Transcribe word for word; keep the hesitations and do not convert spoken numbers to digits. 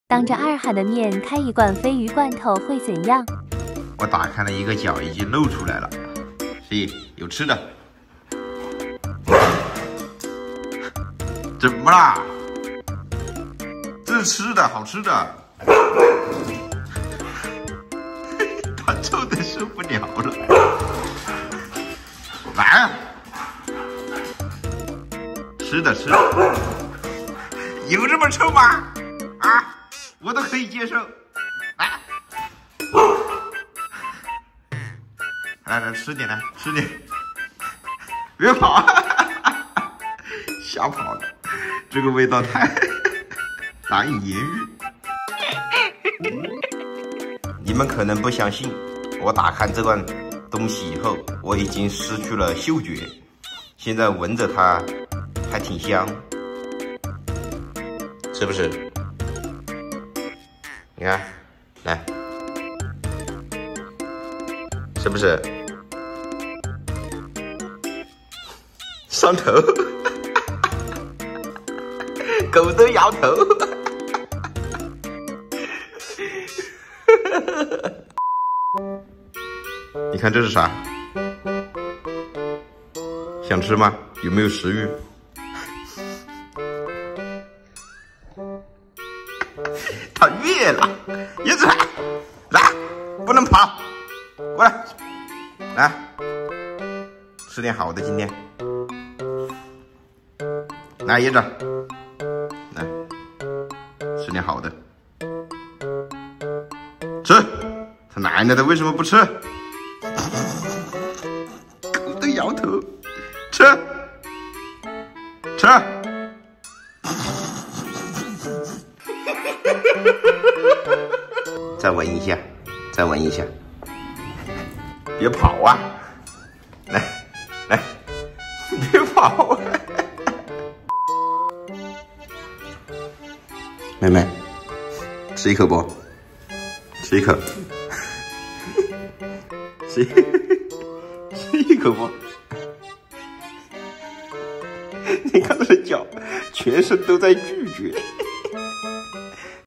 当着二哈的面开一罐鲱鱼罐头会怎样？ 我打开了一个角，已经露出来了。咦，有吃的？怎么啦？这是吃的，好吃的。他臭的受不了了。来，吃的吃的。有这么臭吗？啊，我都可以接受。来，来来吃点来，吃点。别跑，吓跑了。这个味道太难以言喻。你们可能不相信，我打开这罐东西以后，我已经失去了嗅觉，现在闻着它还挺香，是不是？你看，来，是不是？上头，狗都摇头。你看这是啥？想吃吗？有没有食欲？它越了，椰子，来，不能跑，过来，来，吃点好的今天。来，椰子，来，吃点好的，吃。他奶奶的为什么不吃？狗都摇头，吃，吃。再闻一下，再闻一下，别跑啊！来，来，别跑啊！妹妹，吃一口不？吃一口，吃吃一口不？你看他的脚，全身都在拒绝。